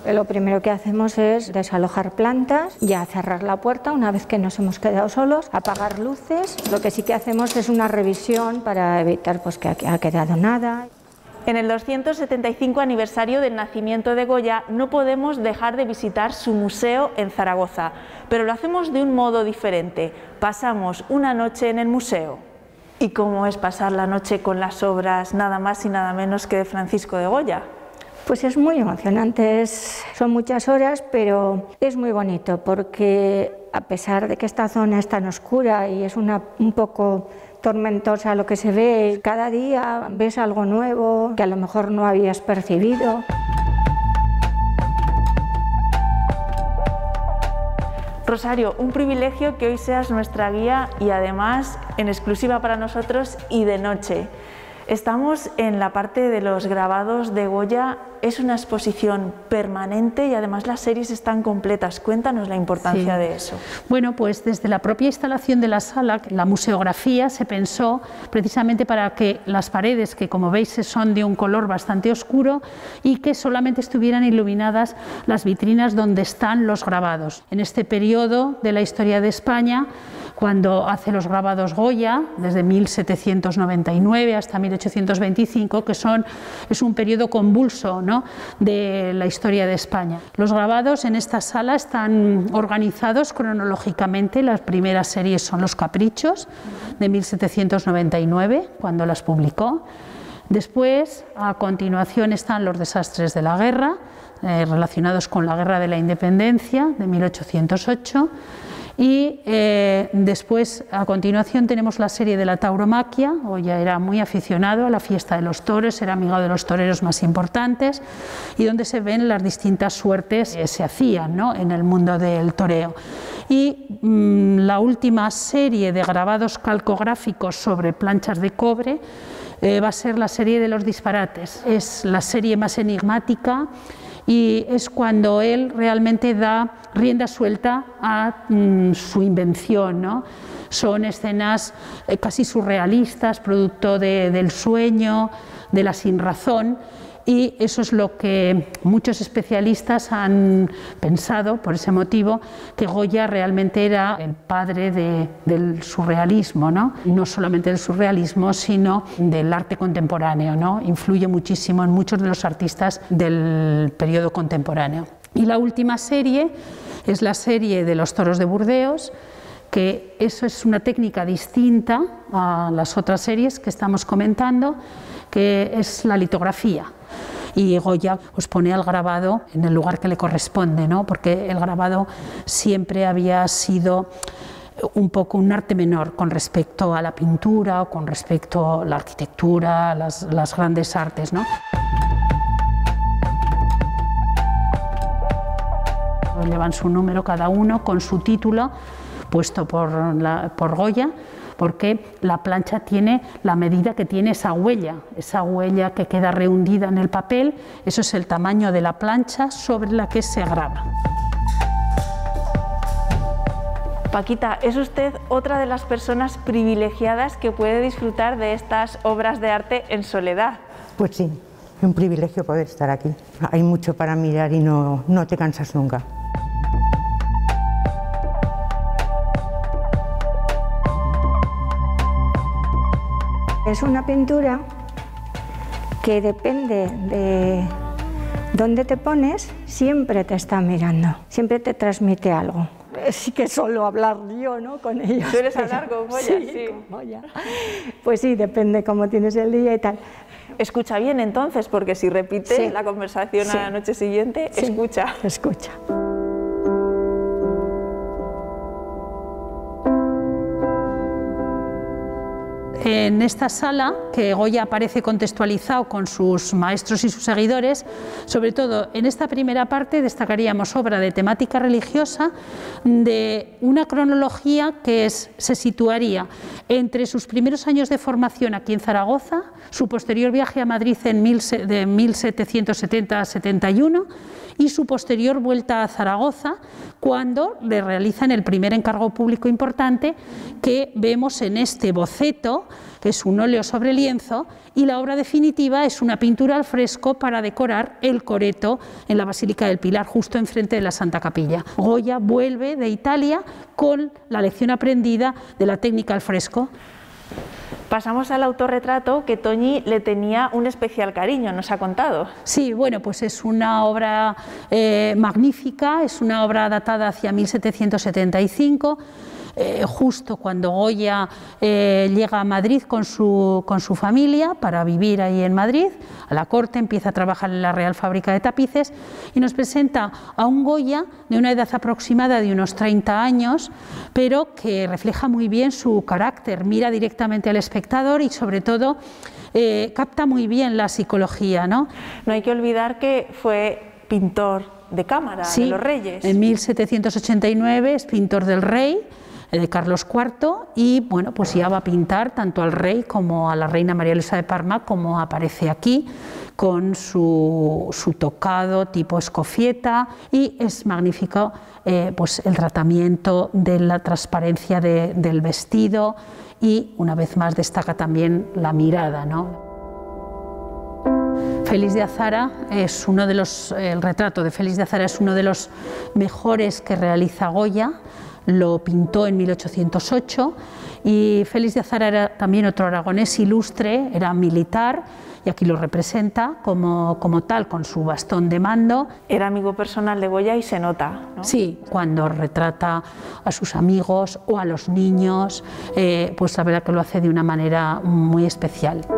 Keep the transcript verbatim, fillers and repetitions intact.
Lo primero que hacemos es desalojar plantas, ya cerrar la puerta una vez que nos hemos quedado solos, apagar luces. Lo que sí que hacemos es una revisión para evitar pues, que ha quedado nada. En el doscientos setenta y cinco aniversario del nacimiento de Goya no podemos dejar de visitar su museo en Zaragoza, pero lo hacemos de un modo diferente. Pasamos una noche en el museo. ¿Y cómo es pasar la noche con las obras nada más y nada menos que de Francisco de Goya? Pues es muy emocionante, es, son muchas horas, pero es muy bonito porque a pesar de que esta zona es tan oscura y es una, un poco tormentosa lo que se ve, cada día ves algo nuevo que a lo mejor no habías percibido. Rosario, un privilegio que hoy seas nuestra guía y además en exclusiva para nosotros y de noche. Estamos en la parte de los grabados de Goya, es una exposición permanente y además las series están completas. Cuéntanos la importancia sí. de eso. Bueno, pues desde la propia instalación de la sala, la museografía se pensó precisamente para que las paredes, que como veis son de un color bastante oscuro, y que solamente estuvieran iluminadas las vitrinas donde están los grabados. En este periodo de la historia de España, cuando hace los grabados Goya, desde mil setecientos noventa y nueve hasta mil ochocientos veinticinco, que son, es un periodo convulso, ¿no?, de la historia de España. Los grabados en esta sala están organizados cronológicamente. Las primeras series son Los Caprichos, de mil setecientos noventa y nueve, cuando las publicó. Después, a continuación, están Los Desastres de la Guerra, eh, relacionados con la Guerra de la Independencia, de mil ochocientos ocho. Y eh, después, a continuación, tenemos la serie de la tauromaquia. Goya era muy aficionado a la fiesta de los toros, era amigo de los toreros más importantes, y donde se ven las distintas suertes que se hacían, ¿no?, en el mundo del toreo. Y mmm, la última serie de grabados calcográficos sobre planchas de cobre eh, va a ser la serie de los disparates. Es la serie más enigmática y es cuando él realmente da rienda suelta a mm, su invención, ¿no? Son escenas eh, casi surrealistas, producto de, del sueño, de la sinrazón, y eso es lo que muchos especialistas han pensado, por ese motivo, que Goya realmente era el padre de, del surrealismo, ¿no? No solamente del surrealismo, sino del arte contemporáneo, ¿no? Influye muchísimo en muchos de los artistas del periodo contemporáneo. Y la última serie es la serie de los toros de Burdeos, que eso es una técnica distinta a las otras series que estamos comentando, que es la litografía. Y Goya pues pone al grabado en el lugar que le corresponde, ¿no?, porque el grabado siempre había sido un poco un arte menor con respecto a la pintura o con respecto a la arquitectura, las, las grandes artes, ¿no? Llevan su número cada uno con su título puesto por, la, por Goya, porque la plancha tiene la medida que tiene esa huella, esa huella que queda rehundida en el papel. Eso es el tamaño de la plancha sobre la que se graba. Paquita, es usted otra de las personas privilegiadas que puede disfrutar de estas obras de arte en soledad. Pues sí, es un privilegio poder estar aquí. Hay mucho para mirar y no, no te cansas nunca. Es una pintura que depende de dónde te pones, siempre te está mirando, siempre te transmite algo. Sí que solo hablar yo, ¿no?, con ellos. ¿Sueles hablar con Goya? Sí, sí. Con Goya. Pues sí, depende cómo tienes el día y tal. Escucha bien entonces, porque si repite sí. la conversación sí. a la noche siguiente, sí. escucha. Escucha. En esta sala, que Goya aparece contextualizado con sus maestros y sus seguidores, sobre todo en esta primera parte destacaríamos obra de temática religiosa, de una cronología que es, se situaría entre sus primeros años de formación aquí en Zaragoza, su posterior viaje a Madrid en mil, de mil setecientos setenta a setenta y uno y su posterior vuelta a Zaragoza, cuando le realizan el primer encargo público importante que vemos en este boceto que es un óleo sobre lienzo, y la obra definitiva es una pintura al fresco para decorar el coreto en la Basílica del Pilar, justo enfrente de la Santa Capilla. Goya vuelve de Italia con la lección aprendida de la técnica al fresco. Pasamos al autorretrato, que Toñi le tenía un especial cariño, nos ha contado. Sí, bueno, pues es una obra eh, magnífica, es una obra datada hacia mil setecientos setenta y cinco, eh, justo cuando Goya eh, llega a Madrid con su, con su familia para vivir ahí en Madrid, a la corte, empieza a trabajar en la Real Fábrica de Tapices y nos presenta a un Goya de una edad aproximada de unos treinta años, pero que refleja muy bien su carácter, mira directamente al espectador y sobre todo eh, capta muy bien la psicología, ¿no? No hay que olvidar que fue pintor de cámara, sí, de los reyes. En mil setecientos ochenta y nueve es pintor del rey, de Carlos cuarto, y bueno, pues ya va a pintar tanto al rey como a la reina María Luisa de Parma, como aparece aquí, con su, su tocado tipo escofieta, y es magnífico eh, pues el tratamiento de la transparencia de, del vestido, y una vez más destaca también la mirada, ¿no? Félix de Azara es uno de los, el retrato de Félix de Azara es uno de los mejores que realiza Goya. Lo pintó en mil ochocientos ocho y Félix de Azara era también otro aragonés ilustre, era militar y aquí lo representa como, como tal, con su bastón de mando. Era amigo personal de Goya y se nota, ¿no? Sí, cuando retrata a sus amigos o a los niños, eh, pues la verdad que lo hace de una manera muy especial.